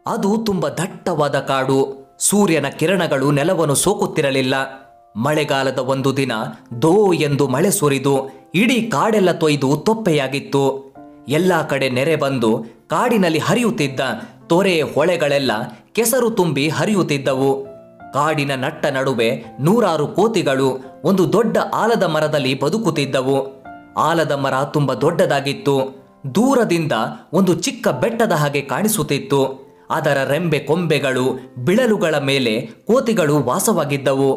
ಅದು ತುಂಬ ದಟ್ಟವಾದ ಕಾಡು. ಸೂರ್ಯನ ಕಿರಣಗಳು ನೆಲವನ್ನು ಸೋಕುತ್ತಿರಲಿಲ್ಲ. ಮಳೆಗಾಲದ ಒಂದು ದಿನ ದೋ ಎಂದು ಮಳೆ ಸುರಿದು ಇಡೀ ಕಾಡೆಲ್ಲ ತೊಯ್ದು ತೊಪ್ಪೆಯಾಗಿತ್ತು. ಎಲ್ಲ ಕಡೆ ನೆರೆ ಬಂದು ಕಾಡಿನಲ್ಲಿ ಹರಿಯುತ್ತಿದ್ದ ತೊರೆ ಹೊಳೆಗಳೆಲ್ಲ ಕೆಸರು ತುಂಬಿ ಹರಿಯುತ್ತಿದ್ದವು. ಕಾಡಿನ ನಟ್ಟ ನಡುವೆ ನೂರಾರು ಕೋತಿಗಳು ಒಂದು ದೊಡ್ಡ ಆಲದ ಮರದಲ್ಲಿ ಬದುಕುತ್ತಿದ್ದವು. ಆಲದ ಮರ ತುಂಬ ದೊಡ್ಡದಾಗಿತ್ತು. ದೂರದಿಂದ ಒಂದು ಚಿಕ್ಕ ಬೆಟ್ಟದ ಹಾಗೆ ಕಾಣಿಸುತ್ತಿತ್ತು. ಅದರ ರೆಂಬೆ ಕೊಂಬೆಗಳು ಬಿಳಲುಗಳ ಮೇಲೆ ಕೋತಿಗಳು ವಾಸವಾಗಿದ್ದವು.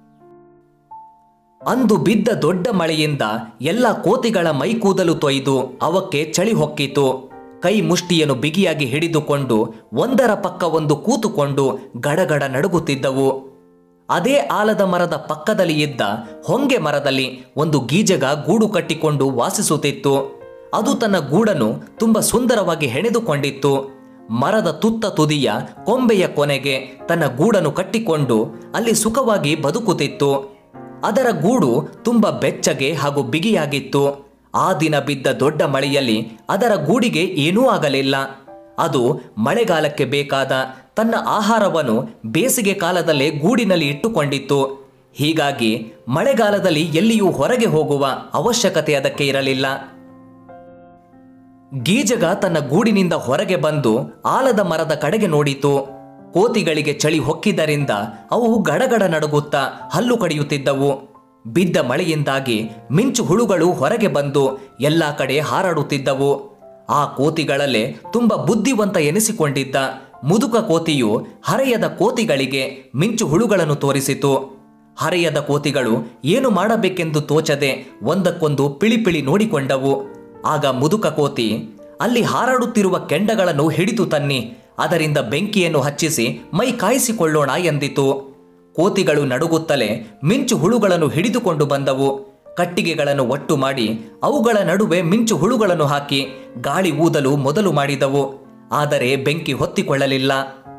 ಅಂದು ಬಿದ್ದ ದೊಡ್ಡ ಮಳೆಯಿಂದ ಎಲ್ಲ ಕೋತಿಗಳ ಮೈಕೂದಲು ತೊಯ್ದು ಅವಕ್ಕೆ ಚಳಿ ಹೊಕ್ಕಿತು. ಕೈ ಮುಷ್ಟಿಯನ್ನು ಬಿಗಿಯಾಗಿ ಹಿಡಿದುಕೊಂಡು ಒಂದರ ಪಕ್ಕ ಒಂದು ಕೂತುಕೊಂಡು ಗಡಗಡ ನಡುಗುತ್ತಿದ್ದವು. ಅದೇ ಆಲದ ಮರದ ಪಕ್ಕದಲ್ಲಿ ಇದ್ದ ಹೊಂಗೆ ಮರದಲ್ಲಿ ಒಂದು ಗೀಜಗ ಗೂಡು ಕಟ್ಟಿಕೊಂಡು ವಾಸಿಸುತ್ತಿತ್ತು. ಅದು ತನ್ನ ಗೂಡನ್ನು ತುಂಬ ಸುಂದರವಾಗಿ ಹೆಣೆದುಕೊಂಡಿತ್ತು. ಮರದ ತುತ್ತ ತುದಿಯ ಕೊಂಬೆಯ ಕೊನೆಗೆ ತನ್ನ ಗೂಡನ್ನು ಕಟ್ಟಿಕೊಂಡು ಅಲ್ಲಿ ಸುಖವಾಗಿ ಬದುಕುತ್ತಿತ್ತು. ಅದರ ಗೂಡು ತುಂಬ ಬೆಚ್ಚಗೆ ಹಾಗೂ ಬಿಗಿಯಾಗಿತ್ತು. ಆ ದಿನ ಬಿದ್ದ ದೊಡ್ಡ ಮಳೆಯಲ್ಲಿ ಅದರ ಗೂಡಿಗೆ ಏನೂ ಆಗಲಿಲ್ಲ. ಅದು ಮಳೆಗಾಲಕ್ಕೆ ಬೇಕಾದ ತನ್ನ ಆಹಾರವನ್ನು ಬೇಸಿಗೆ ಕಾಲದಲ್ಲೇ ಗೂಡಿನಲ್ಲಿ ಇಟ್ಟುಕೊಂಡಿತ್ತು. ಹೀಗಾಗಿ ಮಳೆಗಾಲದಲ್ಲಿ ಎಲ್ಲಿಯೂ ಹೊರಗೆ ಹೋಗುವ ಅವಶ್ಯಕತೆ ಅದಕ್ಕೆ ಇರಲಿಲ್ಲ. ಗೀಜಗ ತನ್ನ ಗೂಡಿನಿಂದ ಹೊರಗೆ ಬಂದು ಆಲದ ಮರದ ಕಡೆಗೆ ನೋಡಿತು. ಕೋತಿಗಳಿಗೆ ಚಳಿ ಹೊಕ್ಕಿದ್ದರಿಂದ ಅವು ಗಡಗಡ ನಡುಗುತ್ತಾ ಹಲ್ಲು ಕಡಿಯುತ್ತಿದ್ದವು. ಬಿದ್ದ ಮಳೆಯಿಂದಾಗಿ ಮಿಂಚು ಹುಳುಗಳು ಹೊರಗೆ ಬಂದು ಎಲ್ಲ ಕಡೆ ಹಾರಾಡುತ್ತಿದ್ದವು. ಆ ಕೋತಿಗಳಲ್ಲೇ ತುಂಬ ಬುದ್ಧಿವಂತ ಎನಿಸಿಕೊಂಡಿದ್ದ ಮುದುಕ ಕೋತಿಯು ಹರೆಯದ ಕೋತಿಗಳಿಗೆ ಮಿಂಚು ಹುಳುಗಳನ್ನು ತೋರಿಸಿತು. ಹರೆಯದ ಕೋತಿಗಳು ಏನು ಮಾಡಬೇಕೆಂದು ತೋಚದೆ ಒಂದಕ್ಕೊಂದು ಪಿಳಿಪಿಳಿ ನೋಡಿಕೊಂಡವು. ಆಗ ಮುದುಕ ಕೋತಿ, ಅಲ್ಲಿ ಹಾರಾಡುತ್ತಿರುವ ಕೆಂಡಗಳನ್ನು ಹಿಡಿದು ತನ್ನಿ, ಅದರಿಂದ ಬೆಂಕಿಯನ್ನು ಹಚ್ಚಿಸಿ ಮೈ ಕಾಯಿಸಿಕೊಳ್ಳೋಣ ಎಂದಿತು. ಕೋತಿಗಳು ನಡುಗುತ್ತಲೇ ಮಿಂಚು ಹುಳುಗಳನ್ನು ಹಿಡಿದುಕೊಂಡು ಬಂದವು. ಕಟ್ಟಿಗೆಗಳನ್ನು ಒಟ್ಟು ಮಾಡಿ ಅವುಗಳ ನಡುವೆ ಮಿಂಚು ಹುಳುಗಳನ್ನು ಹಾಕಿ ಗಾಳಿ ಊದಲು ಮೊದಲು ಮಾಡಿದವು. ಆದರೆ ಬೆಂಕಿ ಹೊತ್ತಿಕೊಳ್ಳಲಿಲ್ಲ.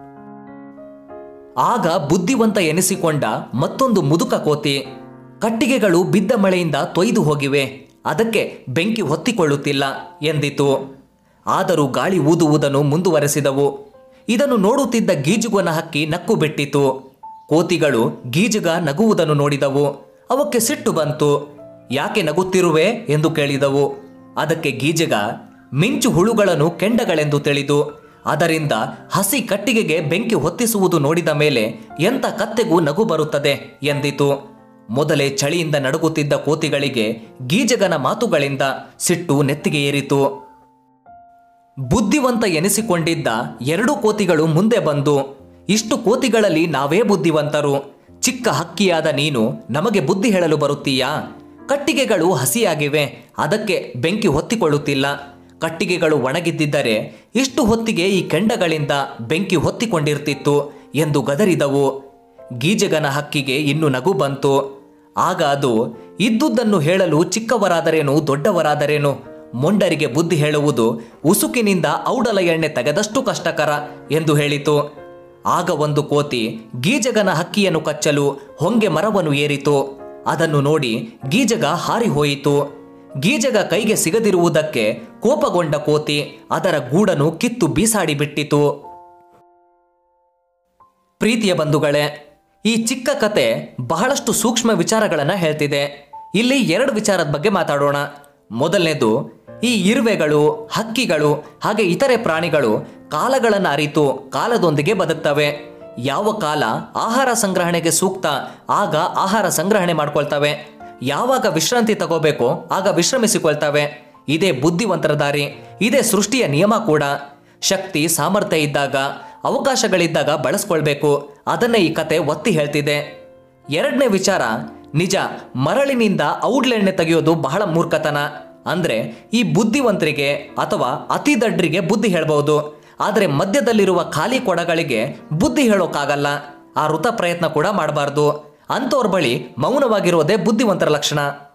ಆಗ ಬುದ್ಧಿವಂತ ಎನಿಸಿಕೊಂಡ ಮತ್ತೊಂದು ಮುದುಕ ಕೋತಿ, ಕಟ್ಟಿಗೆಗಳು ಬಿದ್ದ ಮಳೆಯಿಂದ ತೊಯ್ದು ಹೋಗಿವೆ, ಅದಕ್ಕೆ ಬೆಂಕಿ ಹೊತ್ತಿಕೊಳ್ಳುತ್ತಿಲ್ಲ ಎಂದಿತು. ಆದರೂ ಗಾಳಿ ಊದುವುದನ್ನು ಮುಂದುವರೆಸಿದವು. ಇದನ್ನು ನೋಡುತ್ತಿದ್ದ ಗೀಜುಗನ ಹಕ್ಕಿ ನಕ್ಕು ಬಿಟ್ಟಿತು. ಕೋತಿಗಳು ಗೀಜುಗ ನಗುವುದನ್ನು ನೋಡಿದವು. ಅವಕ್ಕೆ ಸಿಟ್ಟು ಬಂತು. ಯಾಕೆ ನಗುತ್ತಿರುವೆ ಎಂದು ಕೇಳಿದವು. ಅದಕ್ಕೆ ಗೀಜಗ ಮಿಂಚು ಹುಳುಗಳನ್ನು ಕೆಂಡಗಳೆಂದು ತಿಳಿದು ಅದರಿಂದ ಹಸಿ ಕಟ್ಟಿಗೆಗೆ ಬೆಂಕಿ ಹೊತ್ತಿಸುವುದು ನೋಡಿದ ಮೇಲೆ ಎಂಥ ಕತ್ತೆಗೂ ನಗು ಬರುತ್ತದೆ ಎಂದಿತು. ಮೊದಲೇ ಚಳಿಯಿಂದ ನಡುಗುತ್ತಿದ್ದ ಕೋತಿಗಳಿಗೆ ಗೀಜಗನ ಮಾತುಗಳಿಂದ ಸಿಟ್ಟು ನೆತ್ತಿಗೆ ಏರಿತು. ಬುದ್ಧಿವಂತ ಎನಿಸಿಕೊಂಡಿದ್ದ ಎರಡು ಕೋತಿಗಳು ಮುಂದೆ ಬಂದು, ಇಷ್ಟು ಕೋತಿಗಳಲ್ಲಿ ನಾವೇ ಬುದ್ಧಿವಂತರು, ಚಿಕ್ಕ ಹಕ್ಕಿಯಾದ ನೀನು ನಮಗೆ ಬುದ್ಧಿ ಹೇಳಲು ಬರುತ್ತೀಯಾ? ಕಟ್ಟಿಗೆಗಳು ಹಸಿಯಾಗಿವೆ, ಅದಕ್ಕೆ ಬೆಂಕಿ ಹೊತ್ತಿಕೊಳ್ಳುತ್ತಿಲ್ಲ. ಕಟ್ಟಿಗೆಗಳು ಒಣಗಿದ್ದಿದ್ದರೆ ಇಷ್ಟು ಹೊತ್ತಿಗೆ ಈ ಕೆಂಡಗಳಿಂದ ಬೆಂಕಿ ಹೊತ್ತಿಕೊಂಡಿರ್ತಿತ್ತು ಎಂದು ಗದರಿದವು. ಗೀಜಗನ ಹಕ್ಕಿಗೆ ಇನ್ನು ನಗು ಬಂತು. ಆಗ ಅದು, ಇದ್ದುದನ್ನು ಹೇಳಲು ಚಿಕ್ಕವರಾದರೇನು ದೊಡ್ಡವರಾದರೇನು, ಮೊಂಡರಿಗೆ ಬುದ್ಧಿ ಹೇಳುವುದು ಉಸುಕಿನಿಂದ ಔಡಲ ಎಣ್ಣೆ ತೆಗೆದಷ್ಟು ಕಷ್ಟಕರ ಎಂದು ಹೇಳಿತು. ಆಗ ಒಂದು ಕೋತಿ ಗೀಜಗನ ಹಕ್ಕಿಯನ್ನು ಕಚ್ಚಲು ಹೊಂಗೆ ಮರವನ್ನು ಏರಿತು. ಅದನ್ನು ನೋಡಿ ಗೀಜಗ ಹಾರಿ ಹೋಯಿತು. ಗೀಜಗ ಕೈಗೆ ಸಿಗದಿರುವುದಕ್ಕೆ ಕೋಪಗೊಂಡ ಕೋತಿ ಅದರ ಗೂಡನ್ನು ಕಿತ್ತು ಬೀಸಾಡಿಬಿಟ್ಟಿತು. ಪ್ರೀತಿಯ ಬಂಧುಗಳೇ, ಈ ಚಿಕ್ಕ ಕತೆ ಬಹಳಷ್ಟು ಸೂಕ್ಷ್ಮ ವಿಚಾರಗಳನ್ನು ಹೇಳ್ತಿದೆ. ಇಲ್ಲಿ ಎರಡು ವಿಚಾರದ ಬಗ್ಗೆ ಮಾತಾಡೋಣ. ಮೊದಲನೇದು, ಈ ಇರುವೆಗಳು, ಹಕ್ಕಿಗಳು ಹಾಗೆ ಇತರೆ ಪ್ರಾಣಿಗಳು ಕಾಲಗಳನ್ನು ಅರಿತು ಕಾಲದೊಂದಿಗೆ ಬದುಕ್ತವೆ. ಯಾವ ಕಾಲ ಆಹಾರ ಸಂಗ್ರಹಣೆಗೆ ಸೂಕ್ತ ಆಗ ಆಹಾರ ಸಂಗ್ರಹಣೆ ಮಾಡ್ಕೊಳ್ತವೆ, ಯಾವಾಗ ವಿಶ್ರಾಂತಿ ತಗೋಬೇಕೋ ಆಗ ವಿಶ್ರಮಿಸಿಕೊಳ್ತವೆ. ಇದೇ ಬುದ್ಧಿವಂತರ ದಾರಿ, ಇದೇ ಸೃಷ್ಟಿಯ ನಿಯಮ ಕೂಡ. ಶಕ್ತಿ ಸಾಮರ್ಥ್ಯ ಇದ್ದಾಗ, ಅವಕಾಶಗಳಿದ್ದಾಗ ಬಳಸ್ಕೊಳ್ಬೇಕು. ಅದನ್ನೇ ಈ ಕತೆ ಒತ್ತಿ ಹೇಳ್ತಿದೆ. ಎರಡನೇ ವಿಚಾರ, ನಿಜ, ಮರಳಿನಿಂದ ಔಡ್ಲೆಣ್ಣೆ ತೆಗೆಯೋದು ಬಹಳ ಮೂರ್ಖತನ. ಅಂದ್ರೆ ಈ ಬುದ್ಧಿವಂತರಿಗೆ ಅಥವಾ ಅತಿ ದಡ್ಡರಿಗೆ ಬುದ್ಧಿ ಹೇಳ್ಬಹುದು, ಆದರೆ ಮಧ್ಯದಲ್ಲಿರುವ ಖಾಲಿ ಕೊಡಗಳಿಗೆ ಬುದ್ಧಿ ಹೇಳೋಕ್ಕಾಗಲ್ಲ. ಆ ವೃಥ ಪ್ರಯತ್ನ ಕೂಡ ಮಾಡಬಾರ್ದು. ಅಂಥವ್ರ ಬಳಿ ಮೌನವಾಗಿರೋದೇ ಬುದ್ಧಿವಂತರ ಲಕ್ಷಣ.